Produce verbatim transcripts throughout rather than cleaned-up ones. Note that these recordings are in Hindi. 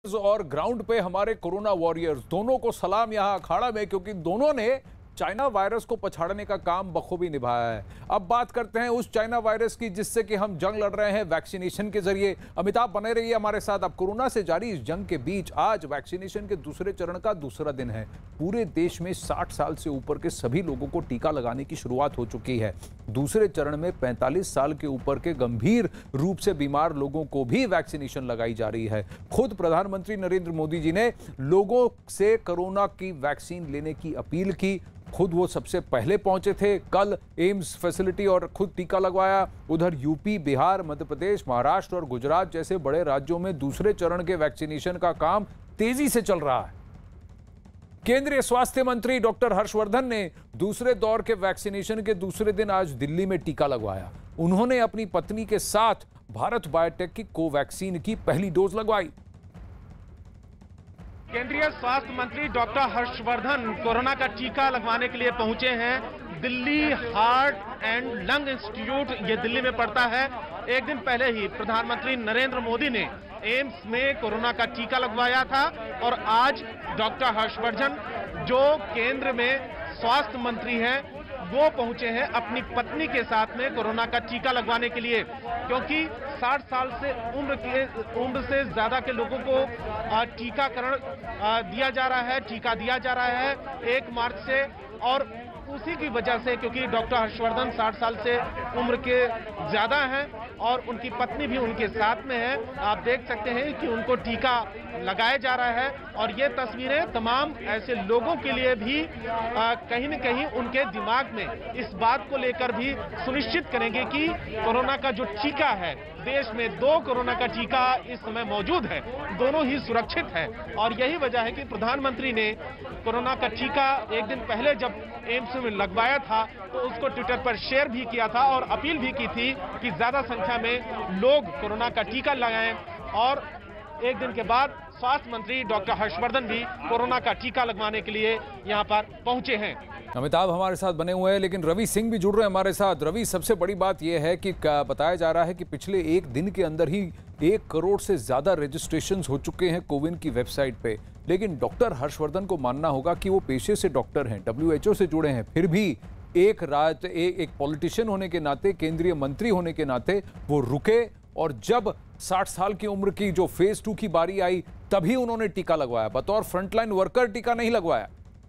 और ग्राउंड पे हमारे कोरोना वॉरियर्स दोनों को सलाम यहां अखाड़ा में, क्योंकि दोनों ने चाइना वायरस को पछाड़ने का काम बखूबी निभाया है। अब बात करते हैं उस चाइना वायरस की जिससे कि हम जंग लड़ रहे हैं वैक्सीनेशन के जरिए। अमिताभ बने रहिए हमारे साथ। अब कोरोना से जारी इस जंग के बीच आज वैक्सीनेशन के दूसरे चरण का दूसरा दिन है। पूरे देश में साठ साल से ऊपर के सभी लोगों को टीका लगाने की शुरुआत हो चुकी है। दूसरे चरण में पैंतालीस साल के ऊपर के गंभीर रूप से बीमार लोगों को भी वैक्सीनेशन लगाई जा रही है। खुद प्रधानमंत्री नरेंद्र मोदी जी ने लोगों से कोरोना की वैक्सीन लेने की अपील की। खुद वो सबसे पहले पहुंचे थे कल एम्स फैसिलिटी और खुद टीका लगवाया। उधर यूपी, बिहार, मध्य प्रदेश, महाराष्ट्र और गुजरात जैसे बड़े राज्यों में दूसरे चरण के वैक्सीनेशन का काम तेजी से चल रहा है। केंद्रीय स्वास्थ्य मंत्री डॉक्टर हर्षवर्धन ने दूसरे दौर के वैक्सीनेशन के दूसरे दिन आज दिल्ली में टीका लगवाया। उन्होंने अपनी पत्नी के साथ भारत बायोटेक की कोवैक्सीन की पहली डोज लगवाई। केंद्रीय स्वास्थ्य मंत्री डॉक्टर हर्षवर्धन कोरोना का टीका लगवाने के लिए पहुंचे हैं। Delhi heart and lung institute ये दिल्ली में पड़ता है। एक दिन पहले ही प्रधानमंत्री नरेंद्र मोदी ने एम्स में कोरोना का टीका लगवाया था और आज डॉक्टर हर्षवर्धन जो केंद्र में स्वास्थ्य मंत्री हैं वो पहुंचे हैं अपनी पत्नी के साथ में कोरोना का टीका लगवाने के लिए, क्योंकि साठ साल से उम्र के उम्र से ज्यादा के लोगों को टीकाकरण दिया जा रहा है, टीका दिया जा रहा है एक मार्च से। और उसी की वजह से, क्योंकि डॉक्टर हर्षवर्धन साठ साल से उम्र के ज्यादा हैं और उनकी पत्नी भी उनके साथ में है, आप देख सकते हैं कि उनको टीका लगाया जा रहा है। और ये तस्वीरें तमाम ऐसे लोगों के लिए भी आ, कहीं न कहीं उनके दिमाग में इस बात को लेकर भी सुनिश्चित करेंगे कि कोरोना का जो टीका है, देश में दो कोरोना का टीका इस समय मौजूद है, दोनों ही सुरक्षित है। और यही वजह है कि प्रधानमंत्री ने कोरोना का टीका एक दिन पहले जब एम्स में लगवाया था तो उसको ट्विटर पर शेयर भी किया था और अपील भी की थी कि ज्यादा संख्या में लोग कोरोना का टीका लगाएं। और एक दिन के बाद स्वास्थ्य मंत्री डॉक्टर हर्षवर्धन भी कोरोना का टीका लगवाने के लिए यहां पर पहुंचे हैं। अमिताभ हमारे साथ बने हुए हैं, लेकिन रवि सिंह भी जुड़ रहे हैं हमारे साथ। रवि, सबसे बड़ी बात यह है कि बताया जा रहा है कि पिछले एक दिन के अंदर ही एक करोड़ से ज्यादा रजिस्ट्रेशंस हो चुके हैं कोविन की वेबसाइट पे। लेकिन डॉक्टर हर्षवर्धन को मानना होगा कि वो पेशे से डॉक्टर हैं, डब्ल्यू एच ओ से जुड़े हैं, फिर भी एक रात एक, एक पॉलिटिशियन होने के नाते, केंद्रीय मंत्री होने के नाते वो रुके और जब साठ साल की उम्र की जो फेज टू की बारी आई तभी उन्होंने टीका लगवाया। बतौर फ्रंटलाइन वर्कर टीका नहीं लगवाया।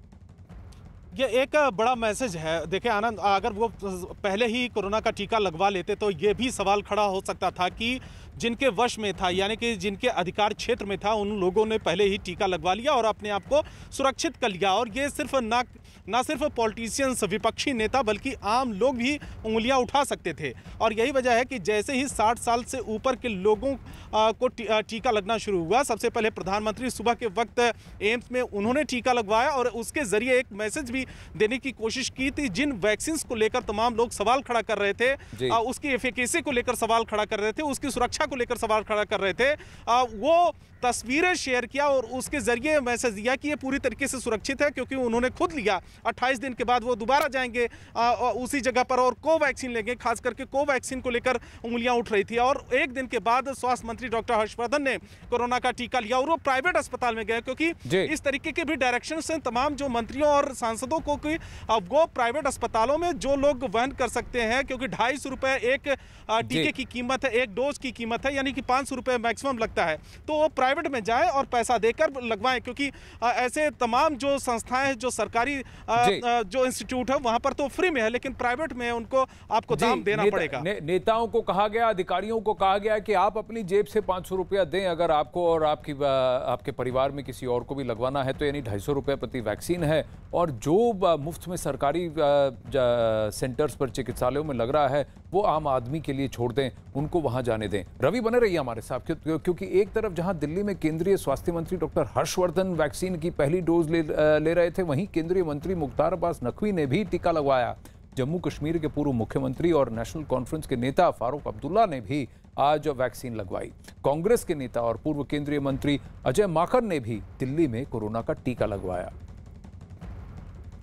ये एक बड़ा मैसेज है। देखिए आनंद, अगर वो पहले ही कोरोना का टीका लगवा लेते तो ये भी सवाल खड़ा हो सकता था कि जिनके वश में था, यानी कि जिनके अधिकार क्षेत्र में था, उन लोगों ने पहले ही टीका लगवा लिया और अपने आप को सुरक्षित कर लिया। और ये सिर्फ ना ना सिर्फ पॉलिटिशियंस, विपक्षी नेता, बल्कि आम लोग भी उंगलियां उठा सकते थे। और यही वजह है कि जैसे ही साठ साल से ऊपर के लोगों को टीका लगना शुरू हुआ, सबसे पहले प्रधानमंत्री सुबह के वक्त एम्स में उन्होंने टीका लगवाया और उसके जरिए एक मैसेज भी देने की कोशिश की थी। जिन वैक्सीन को लेकर तमाम लोग सवाल खड़ा कर रहे थे, उसकी एफिकेसी को लेकर सवाल खड़ा कर रहे थे, उसकी सुरक्षा को लेकर सवाल खड़ा कर रहे थे, वो तस्वीरें शेयर किया और उसके जरिए मैसेज दिया कि ये पूरी तरीके से सुरक्षित है, क्योंकि उन्होंने खुद लिया। अट्ठाईस दिन के बाद वो दोबारा जाएंगे आ, उसी जगह पर और कोवैक्सीन लेंगे। खास करके कोवैक्सीन को लेकर उंगलियां उठ रही थी। और एक दिन के बाद स्वास्थ्य मंत्री डॉक्टर हर्षवर्धन ने कोरोना का टीका लिया और वो प्राइवेट अस्पताल में गए, क्योंकि इस तरीके के भी डायरेक्शन से तमाम जो मंत्रियों और सांसदों को कि वो प्राइवेट अस्पतालों में जो लोग वहन कर सकते हैं, क्योंकि ढाई सौ रुपए एक टीके की कीमत है, एक डोज की कीमत है, यानी कि पाँच सौ रुपए मैक्सिमम लगता है, तो वो प्राइवेट में जाए और पैसा देकर लगवाएं। क्योंकि ऐसे तमाम जो संस्थाएं, जो सरकारी जो इंस्टीट्यूट है वहां पर तो फ्री में है, लेकिन प्राइवेट में उनको आपको दाम देना नेता, पड़ेगा। ने, नेताओं को कहा गया, अधिकारियों को कहा गया कि आप अपनी जेब से पाँच सौ रुपया दें अगर आपको और आपकी आपके परिवार में किसी और को भी लगवाना है, तो यानी ढाई सौ रुपये प्रति वैक्सीन है। और जो मुफ्त में सरकारी सेंटर्स पर, चिकित्सालयों में लग रहा है, वो आम आदमी के लिए छोड़ दें, उनको वहां जाने दें। रवि बने रहिए हमारे साथ, क्योंकि एक तरफ जहां दिल्ली में केंद्रीय स्वास्थ्य मंत्री डॉक्टर हर्षवर्धन वैक्सीन की पहली डोज ले, ले रहे थे, वहीं केंद्रीय मंत्री मुख्तार अब्बास नकवी ने भी टीका लगवाया। जम्मू कश्मीर के पूर्व मुख्यमंत्री और नेशनल कॉन्फ्रेंस के नेता फारूक अब्दुल्ला ने भी आज वैक्सीन लगवाई। कांग्रेस के नेता और पूर्व केंद्रीय मंत्री अजय माकन ने भी दिल्ली में कोरोना का टीका लगवाया।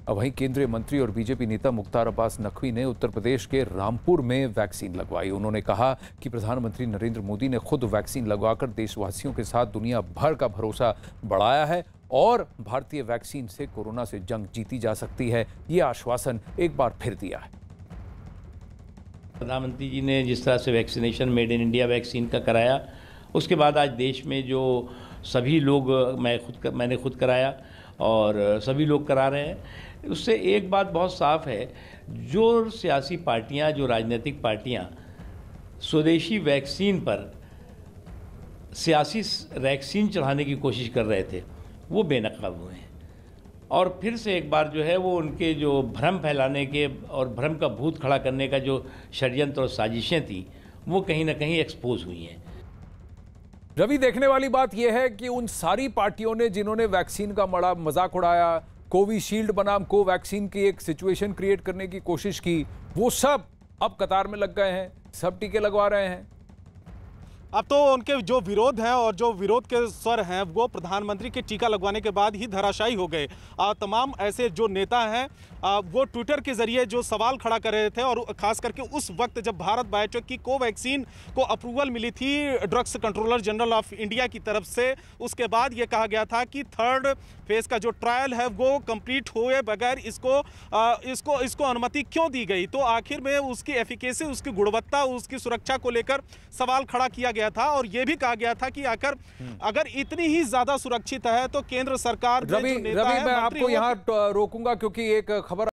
अब वहीं केंद्रीय मंत्री और बीजेपी नेता मुख्तार अब्बास नकवी ने उत्तर प्रदेश के रामपुर में वैक्सीन लगवाई। उन्होंने कहा कि प्रधानमंत्री नरेंद्र मोदी ने खुद वैक्सीन लगवाकर देशवासियों के साथ दुनिया भर का भरोसा बढ़ाया है और भारतीय वैक्सीन से कोरोना से जंग जीती जा सकती है, ये आश्वासन एक बार फिर दिया है। प्रधानमंत्री जी ने जिस तरह से vaccination made in India vaccine का कराया, उसके बाद आज देश में जो सभी लोग, मैं खुद मैंने खुद कराया और सभी लोग करा रहे हैं, उससे एक बात बहुत साफ है, जो सियासी पार्टियां, जो राजनीतिक पार्टियां स्वदेशी वैक्सीन पर सियासी वैक्सीन चढ़ाने की कोशिश कर रहे थे, वो बेनकाब हुए हैं। और फिर से एक बार जो है वो उनके जो भ्रम फैलाने के और भ्रम का भूत खड़ा करने का जो षड्यंत्र और साजिशें थी, वो कहीं ना कहीं एक्सपोज हुई हैं। रवि, देखने वाली बात यह है कि उन सारी पार्टियों ने जिन्होंने वैक्सीन का बड़ा मजाक उड़ाया, कोविशील्ड बनाम कोवैक्सीन की एक सिचुएशन क्रिएट करने की कोशिश की, वो सब अब कतार में लग गए हैं, सब टीके लगवा रहे हैं। अब तो उनके जो विरोध हैं और जो विरोध के स्वर हैं वो प्रधानमंत्री के टीका लगवाने के बाद ही धराशायी हो गए। तमाम ऐसे जो नेता हैं आ, वो ट्विटर के जरिए जो सवाल खड़ा कर रहे थे, और खास करके उस वक्त जब भारत बायोटेक की कोवैक्सीन को अप्रूवल मिली थी drugs controller general of India की तरफ से, उसके बाद ये कहा गया था कि थर्ड फेज का जो ट्रायल है वो कंप्लीट हुए बगैर इसको आ, इसको इसको अनुमति क्यों दी गई। तो आखिर में उसकी एफिकेसी, उसकी गुणवत्ता, उसकी सुरक्षा को लेकर सवाल खड़ा किया गया था और यह भी कहा गया था कि आकर अगर इतनी ही ज्यादा सुरक्षित है तो केंद्र सरकार रवि, रवि मैं आपको यहाँ रोकूंगा क्योंकि एक खबर